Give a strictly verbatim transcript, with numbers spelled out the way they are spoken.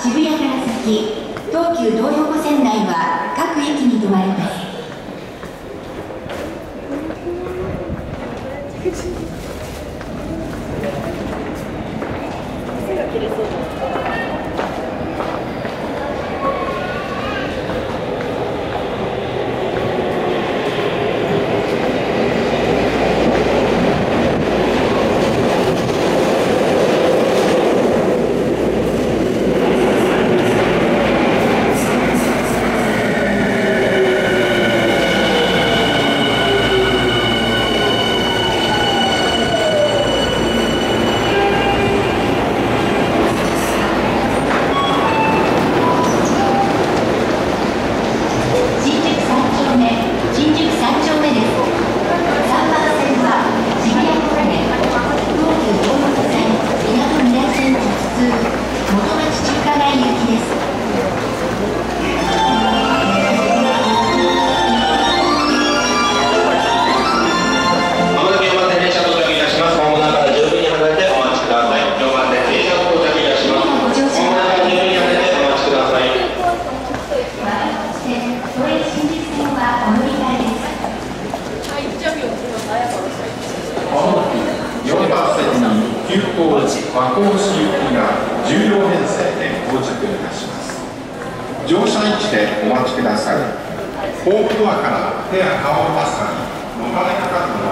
渋谷から先、東急東横線内は各駅に停まります。 背が切れそうだ。 和光市行きがじゅう両編成で到着いたします。乗車位置でお待ちください。ホームドアから手や顔を出すため、もたれかかる